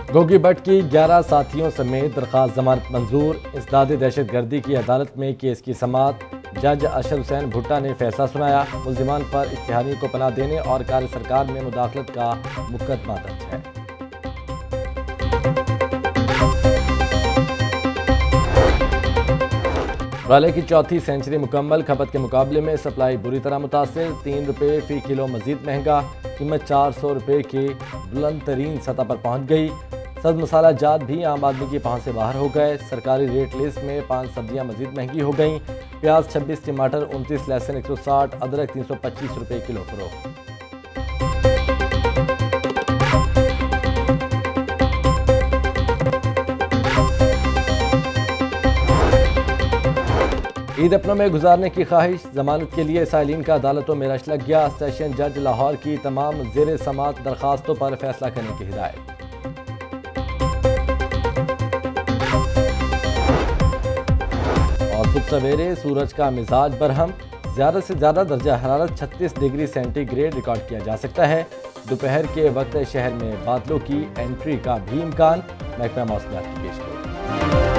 गोगी भट्ट की 11 साथियों समेत दरख्वास्त जमानत मंजूर। इसदाद दहशतगर्दी की अदालत में केस की समाअत। जज अशर हुसैन भुट्टा ने फैसला सुनाया। मुल्जिमान पर इश्तिहारी को पनाह देने और कार्य सरकार में मुदाखलत का मुकदमा दर्ज है। वाले की चौथी सेंचुरी मुकम्मल। खपत के मुकाबले में सप्लाई बुरी तरह मुतासिर। 3 रुपये फ़ी किलो मजीद महंगा। कीमत 400 रुपये की बुलंद तरीन सतह पर पहुँच गई। सब्ज मसाला जात भी आम आदमी की पहुँच से बाहर हो गए। सरकारी रेट लिस्ट में 5 सब्जियाँ मजीद महंगी हो गईं। प्याज 26, टमाटर 29, लहसुन 160, अदरक 325 रुपये किलो फरोख्त। ईद अपनों में गुजारने की ख्वाहिश। जमानत के लिए साइलिन का अदालतों में रश लग गया। सेशन जज लाहौर की तमाम ज़ेर समाअत दरखास्तों पर फैसला करने की हिदायत। और सुबह सवेरे सूरज का मिजाज बरहम। ज़्यादा से ज़्यादा दर्जा हरारत 36 डिग्री सेंटीग्रेड रिकॉर्ड किया जा सकता है। दोपहर के वक्त शहर में बादलों की एंट्री का भी इम्कान। महकमा मौसमियात की पेशगोई।